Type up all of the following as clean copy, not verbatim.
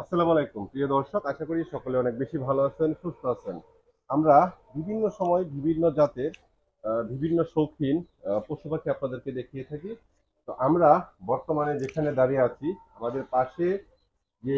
আসসালামু আলাইকুম প্রিয় দর্শক, আশা করি সকলে অনেক বেশি ভালো আছেন, সুস্থ আছেন। আমরা বিভিন্ন সময় বিভিন্ন জাতের বিভিন্ন শৌখিন পশু পাখি আপনাদেরকে দেখিয়ে থাকি। তো আমরা বর্তমানে যেখানে দাঁড়িয়ে আছি, আমাদের পাশে যে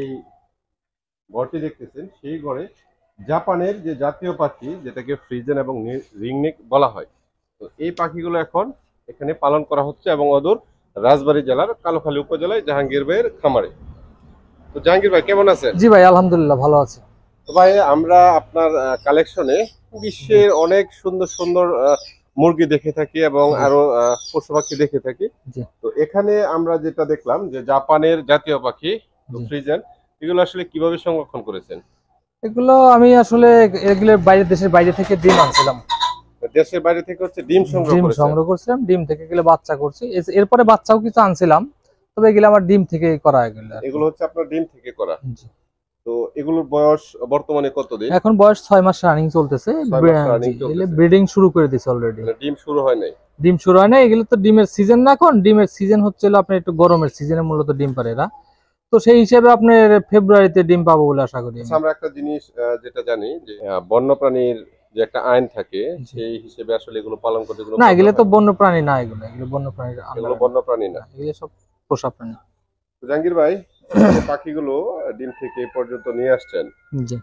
ঘরটি দেখতেছেন সেই ঘরে জাপানের যে জাতীয় পাখি যেটাকে ফ্রিজেন এবং রিংনেক বলা হয়, তো এই পাখিগুলো এখন এখানে পালন করা হচ্ছে এবং অদূর রাজবাড়ী জেলার কালোখালী উপজেলায় জাহাঙ্গীর ভাইয়ের খামারে। তো জাহাঙ্গীর ভাই কেমন আছেন? জি ভাই, আলহামদুলিল্লাহ ভালো আছে। তো ভাই, আমরা আপনার কালেকশনে বিশ্বের অনেক সুন্দর সুন্দর মুরগি দেখে থাকি এবং জি আরো পশু পাখি দেখে থাকি। জি তো এখানে আমরা যেটা দেখলাম যে জাপানের জাতীয় পাখি জি ফ্রিজেন, এগুলো আসলে কিভাবে সংরক্ষণ করেছেন? এগুলো আমি আসলে এগুলো দেশের বাইরে থেকে ডিম আনছিলাম। দেশের বাইরে থেকে হচ্ছে ডিম সংগ্রহ ডিম করেছেন? সংগ্রহ করছিলাম, ডিম থেকে এগুলো বাচ্চা করছি। এরপরে বাচ্চাও কিছু আনছিলাম, তবে এগুলো আমার ডিম থেকে করা এগুলো আর কি। এগুলো হচ্ছে আপনার ডিম থেকে করা। জি। তো এগুলোর বয়স বর্তমানে কতদিন? এখন বয়স 6 মাস রানিং চলতেছে। 6 মাস রানিং চলতেছে। ব্রিডিং শুরু করে দিয়েছে অলরেডি। মানে ডিম শুরু হয় নাই? ডিম শুরু হয় না, এগুলো তো ডিমের সিজন না। এখন ডিমের সিজন হচ্ছে আপনার একটু গরমের সিজনে মূলত ডিম পারে এরা। তো সেই হিসেবে আপনার ফেব্রুয়ারিতে ডিম পাবো বলে আশা করি। আচ্ছা, আমরা একটা জিনিস যেটা জানি যে বন্যপ্রাণীর যে একটা আইন থাকে, সেই হিসেবে আসলে এগুলো পালন করতে না, এগুলো তো বন্য প্রাণী না, এগুলো এগুলো বন্য প্রাণীর এগুলো বন্যপ্রাণী না, এগুলো সব পোষা প্রাণী। তো জাহাঙ্গীর ভাই, যে পাখিগুলো ডিম থেকে এ পর্যন্ত নিয়ে আসছেন, জি।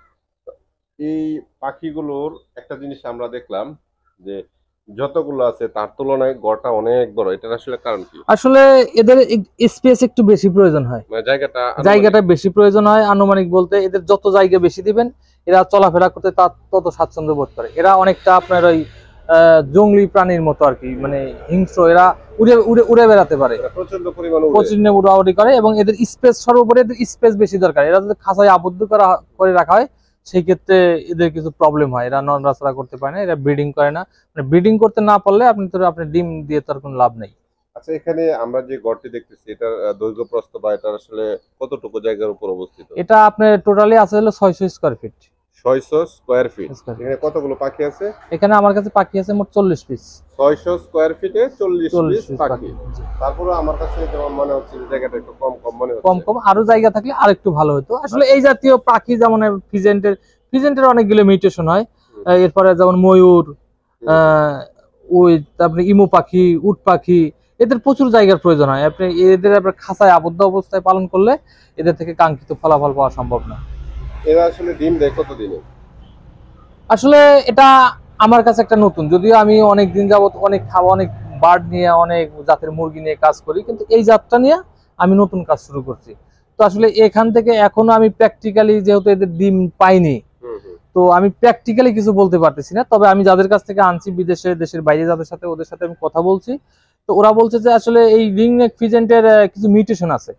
এই পাখিগুলোর একটা জিনিস আমরা দেখলাম যে যতগুলো আছে তার তুলনায় গড়টা অনেক বড়। এটার আসলে কারণ কি? আসলে এদের স্পেস একটু বেশি প্রয়োজন হয়, মানে জায়গাটা বেশি প্রয়োজন হয়। আনুমানিক বলতে এদের যত জায়গা বেশি দিবেন, এরা চলাফেরা করতে তার তত স্বাচ্ছন্দ্য বোধ করে। এরা অনেকটা আপনার ওই জংলি প্রাণীর মতো আর কি, মানে হিংস্র। এরা উড়ে উড়ে উড়ে বেড়াতে পারে, প্রচন্ড পরিমাণে প্রচন্ড উড়াউড়ি করে, এবং এদের স্পেস সর্বোপরি এদের স্পেস বেশি দরকার। এরা যদি খাঁচায় আবদ্ধ করে রাখা হয়, সেই ক্ষেত্রে এদের কিছু প্রবলেম হয়। এরা নড়াচড়া করতে পারে না, এরা ব্রিডিং করে না। মানে ব্রিডিং করতে না পারলে আপনি ডিম দিয়ে তার কোনো লাভ নেই। আচ্ছা, এখানে আমরা যে ঘরটি দেখতেছি, এটার দৈর্ঘ্য প্রস্থ বা এটার আসলে কতটুকু জায়গার উপর অবস্থিত? এটা আপনার টোটালি আছে হলো 600 স্কোয়ার ফিট। 600 square feet. এখানে কতগুলো পাখি আছে? এখানে আমার কাছে পাখি আছে মোট 40 পিস। 600 স্কয়ার ফিটে 40 পিস পাখি। জি। তারপরে আমার কাছে যেমন মনে হচ্ছে যে জায়গাটা একটু কম কম মনে হচ্ছে। কম কম, আরো জায়গা থাকলে আরেকটু ভালো হতো। আসলে এই জাতীয় পাখি যেমন ফিজেন্টের অনেকগুলো মিউটেশন হয়। এরপরে যেমন ময়ূর, ওই তারপরে ইমু পাখি, উট পাখি, এদের প্রচুর জায়গার প্রয়োজন হয়। এদের খাঁচায় আবদ্ধ অবস্থায় পালন করলে এদের থেকে কাঙ্ক্ষিত ফলাফল পাওয়া সম্ভব না। এরা আসলে ডিম দেয় কতদিনে? আসলে এটা আমার কাছে একটা নতুন, যদিও আমি অনেক দিন যাবত অনেক বার্ড নিয়ে, অনেক জাতের মুরগি নিয়ে কাজ করি, কিন্তু এই জাতটা নিয়ে আমি নতুন কাজ শুরু করছি। তো আসলে এখান থেকে এখনো আমি প্র্যাকটিক্যালি, যেহেতু এদের ডিম পাইনি, তো আমি প্র্যাকটিক্যালি কিছু বলতে পারতেছি না। তবে আমি যাদের কাছ থেকে আনছি, দেশের বাইরে যাদের সাথে, ওদের সাথে আমি কথা বলছি। তো ওরা বলছে যে আসলে এই রিং নেক ফিজেন্টের কিছু মিউটেশন আছে।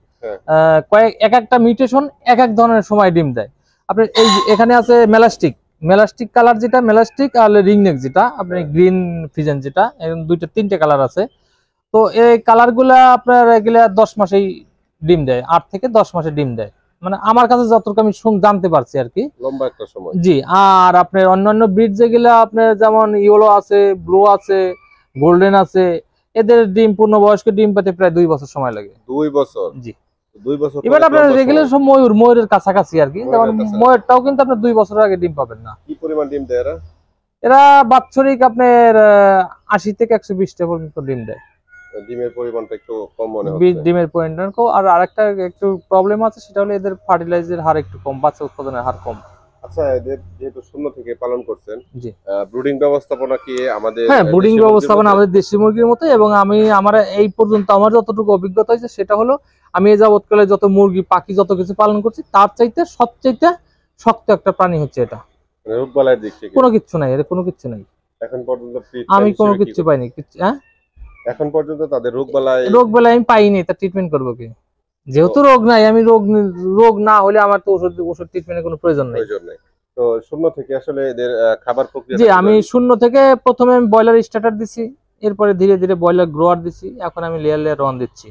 এক একটা মিউটেশন এক এক ধরনের সময় ডিম দেয়। আপনার এই এখানে আছে মেলাস্টিক কালার, যেটা মেলাস্টিক, আর রিং নেক যেটা আপনি গ্রিন ফিজেন, যেটা দুইটা তিনটে কালার আছে। তো এই কালার গুলা আপনার এগুলা 10 মাসেই ডিম দেয়, 8 থেকে 10 মাসে ডিম দেয়। মানে আমার কাছে যতটুকু আমি জানতে পারছি আর কি, লম্বা একটা সময়। জি। আর আপনার অন্যান্য ব্রিড যেগুলা আপনার যেমন ইয়েলো আছে, ব্লু আছে, গোল্ডেন আছে, এদের ডিম পূর্ণবয়স্ক ডিম পেতে প্রায় 2 বছর সময় লাগে। 2 বছর? জি। 2 বছর। এবার আপনার রেগুলার সব ময়ূরের কাছাকাছি আর কি, যেমন ময়ূরটাও কিন্তু আপনার 2 বছরের আগে ডিম পাবেন না। কি পরিমাণ ডিম দেয় এরা? এরা বাৎসরিক আপনার 80 থেকে 120টা পর্যন্ত ডিম দেয়। ডিমের পরিমাণটা একটু কম মনে হচ্ছে। ডিমের পরিমাণ কম, আর আরেকটা একটু প্রবলেম আছে, সেটা হলো এদের ফার্টিলাইজারের হার একটু কম, বাচ্চা উৎপাদনের হার কম। আচ্ছা, এদের যেহেতু শূন্য থেকে পালন করছেন, জি, ব্রুডিং ব্যবস্থাপনা কি আমাদের? হ্যাঁ, ব্রুডিং ব্যবস্থাপনা আমাদের দেশি মুরগির মতো। এবং আমার এই পর্যন্ত আমার যতটুকু অভিজ্ঞতা হয়েছে, সেটা হলো আমি এই যাবৎকালে যত মুরগি পাখি যত কিছু পালন করছি, তার চাইতে সবচাইতে শক্ত একটা প্রাণী হচ্ছে এটা। রোগবালাইয়ের দিক থেকে কোনো কিচ্ছু নাই, এর কোনো কিচ্ছু নাই। এখন পর্যন্ত আমি কোনো কিচ্ছু পাইনি। হ্যাঁ, এখন পর্যন্ত তাদের রোগ বেলায় আমি পাইনি, তা ট্রিটমেন্ট করবো কি? যেহেতু রোগ নাই, আমি রোগ না হলে আমার তো ওষুধ ট্রিটমেন্টের কোনো প্রয়োজন নেই। তো শূন্য থেকে আসলে এদের খাবার প্রক্রিয়া? জি, আমি শূন্য থেকে প্রথমে আমি ব্রয়লার স্টার্টার দিছি, এরপরে ধীরে ধীরে ব্রয়লার গ্রোয়ার দিছি, এখন আমি লেয়ার ওয়ান দিচ্ছি।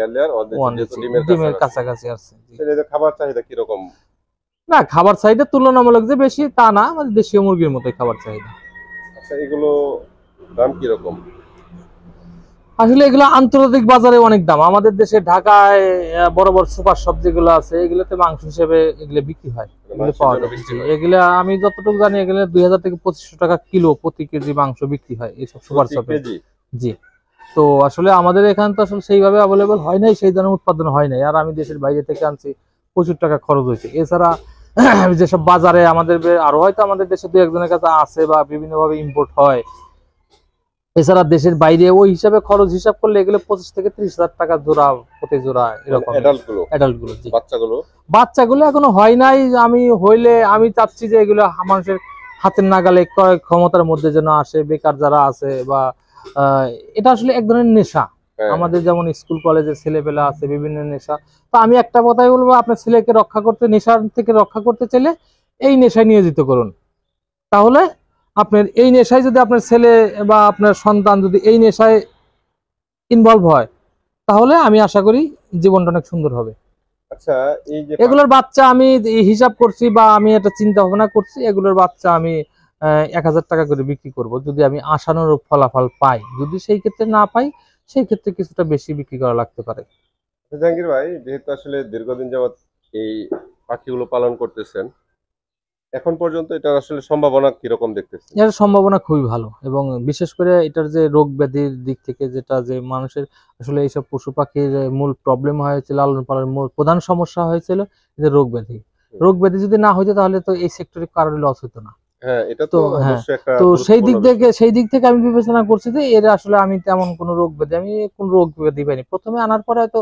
ডিমের কাছাকাছি আছে। এদের খাবার চাহিদা কি রকম? না, খাবার চাহিদা তুলনামূলক যে বেশি তা না, মানে দেশীয় মুরগির মতোই খাবার চাহিদা। আচ্ছা, এগুলো দাম কি রকম? আসলে এগুলো আন্তর্জাতিক বাজারে অনেক দাম। আমাদের দেশে ঢাকায় বড় বড় সুপার শপ যেগুলো আছে এগুলোতে মাংস হিসেবে এগুলো বিক্রি হয়, এগুলো পাওয়া যায়। এগুলো আমি যতটুকু জানি এগুলো 2000 থেকে 2500 টাকা কিলো প্রতি কেজি মাংস বিক্রি হয় এইসব সুপার শপে। জি। তো আসলে আমাদের এখানে তো আসলে সেইভাবে অ্যাভেলেবল হয় নাই, সেই ধরনের উৎপাদন হয় নাই। আর আমি দেশের বাইরে থেকে আনছি, প্রচুর টাকা খরচ হয়েছে। এছাড়া যেসব বাজারে আমাদের আরো হয়তো আমাদের দেশে দু একজনের কাছে আছে বা বিভিন্নভাবে ইম্পোর্ট হয়, এছাড়া দেশের বাইরে ওই হিসাবে খরচ হিসাব করলে এগুলো 25 থেকে 30,000 টাকা জোড়া, প্রতি জোড়া এরকম। অ্যাডাল্ট গুলো, জি। বাচ্চাগুলো এখনো হয় নাই। আমি হইলে আমি চাচ্ছি যে এগুলো মানুষের হাতের নাগালে ক্রয় ক্ষমতার মধ্যে যেন আসে, বেকার যারা আছে বা এটা আসলে এক ধরনের নেশা। আমাদের যেমন স্কুল কলেজের ছেলেপেলা আছে বিভিন্ন নেশা। তো আমি একটা কথাই বলবো, আপনার ছেলেকে রক্ষা করতে, নেশার থেকে রক্ষা করতে চাইলে এই নেশায় নিয়োজিত করুন। তাহলে আপনার এই নেশায় যদি আপনার ছেলে বা আপনার সন্তান যদি এই নেশায় ইনভলভ হয়, তাহলে আমি আশা করি জীবনটা অনেক সুন্দর হবে। আচ্ছা, এই যে এগুলোর বাচ্চা আমি হিসাব করছি বা আমি এটা চিন্তা ভাবনা করছি, এগুলোর বাচ্চা আমি 1000 টাকা করে বিক্রি করব যদি আমি আশানুরূপ ফলাফল পাই। যদি সেই ক্ষেত্রে না পাই, সেই ক্ষেত্রে কিছুটা বেশি বিক্রি করা লাগতে পারে। জাহাঙ্গীর ভাই, যেহেতু আসলে দীর্ঘদিন যাবত এই পাখিগুলো পালন করতেছেন, এখন পর্যন্ত এটার আসলে সম্ভাবনা কিরকম দেখতেছেন? এর সম্ভাবনা খুবই ভালো, এবং বিশেষ করে এটার যে রোগ ব্যাধির দিক থেকে, যেটা যে মানুষের আসলে এইসব পশু পাখির মূল প্রবলেম হয়েছিল, লালন পালনের মূল প্রধান সমস্যা হয়েছিল যে রোগ ব্যাধি। রোগ ব্যাধি যদি না হইতো তাহলে তো এই সেক্টরে কারোর লস হতো না। হ্যাঁ, এটা তো অবশ্যই একটা তো সেই দিক থেকে আমি বিবেচনা করছি যে এর আসলে আমি তেমন কোনো রোগ ব্যাধি, আমি কোন রোগ ব্যাধি পাইনি। প্রথমে আনার পরে হয়তো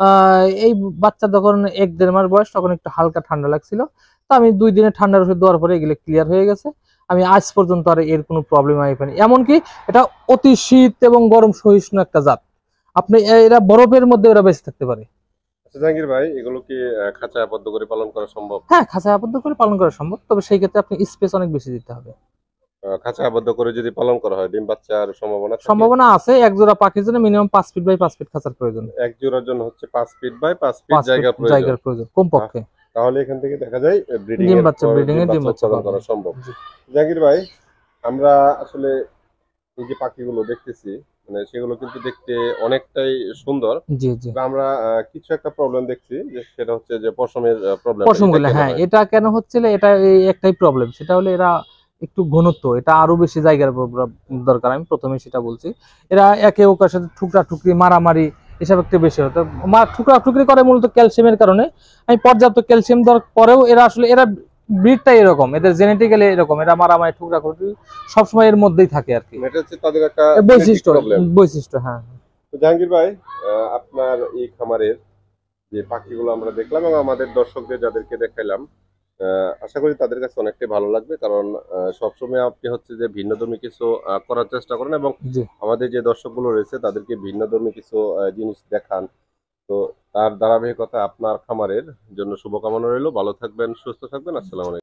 এই বাচ্চা যখন 1-1.5 মাস বয়স, তখন একটু হালকা ঠান্ডা লাগছিল। তো আমি 2 দিনে ঠান্ডার ওষুধ দেওয়ার পরে এগুলো ক্লিয়ার হয়ে গেছে। আমি আজ পর্যন্ত আর এর কোনো প্রবলেম আমি পাইনি। এমনকি এটা অতি শীত এবং গরম সহিষ্ণু একটা জাত। আপনি এরা বরফের মধ্যে ওরা বেঁচে থাকতে পারে। জাহাঙ্গীর ভাই, এগুলো কি খাঁচায় আবদ্ধ করে পালন করা সম্ভব? হ্যাঁ, খাঁচায় আবদ্ধ করে পালন করা সম্ভব, তবে সেই ক্ষেত্রে আপনি স্পেস অনেক বেশি দিতে হবে। খাঁচায় আবদ্ধ করে যদি পালন করা হয়, ডিম বাচ্চার সম্ভাবনা আছে। এক জোড়া পাখির জন্য মিনিমাম 5 ফিট বাই 5 ফিট খাঁচার প্রয়োজন। এক জোড়ার জন্য হচ্ছে 5 ফিট বাই 5 ফিট জায়গার প্রয়োজন কমপক্ষে। তাহলে এখান থেকে দেখা যায় ডিম বাচ্চা উৎপাদন করা সম্ভব। জাহাঙ্গীর ভাই, আমরা আসলে এই যে পাখিগুলো দেখতেছি, মানে সেগুলো কিন্তু দেখতে অনেকটাই সুন্দর। জি জি। আমরা কিছু একটা প্রবলেম দেখছি, যে সেটা হচ্ছে যে পশমের প্রবলেম। পশমগুলো, হ্যাঁ, এটা কেন হচ্ছিল, এটা এই একটাই প্রবলেম। সেটা হলো এরা একটু ঘনত্ব, এটা আরো বেশি জায়গার দরকার। আমি প্রথমে সেটা বলছি। এরা একে ওকার সাথে ঠুকরা ঠুকরি, মারামারি এসব একটু বেশি হতো। ঠুকরা ঠুকরি করে মূলত ক্যালসিয়ামের কারণে। আমি পর্যাপ্ত ক্যালসিয়াম দেওয়ার পরেও এরা আসলে এরা ব্রিডটাই এরকম, এদের জেনেটিক্যালি এরকম, এরা মারামারি ঠুকরা ঠুকরি সবসময় এর মধ্যেই থাকে আর কি। এটা হচ্ছে তাদের একটা বৈশিষ্ট্য। হ্যাঁ। তো জাহাঙ্গীর ভাই, আপনার এই খামারের যে পাখিগুলো আমরা দেখলাম এবং আমাদের দর্শকদের যাদেরকে দেখাইলাম, আশা করি তাদের কাছে অনেকটাই ভালো লাগবে। কারণ সবসময় আপনি হচ্ছে যে ভিন্নধর্মী কিছু করার চেষ্টা করেন এবং আমাদের যে দর্শকগুলো রয়েছে তাদেরকে ভিন্নধর্মী কিছু জিনিস দেখান। তো তার ধারাবাহিকতা আপনার খামারের জন্য শুভকামনা রইল। ভালো থাকবেন, সুস্থ থাকবেন। আসসালামু আলাইকুম।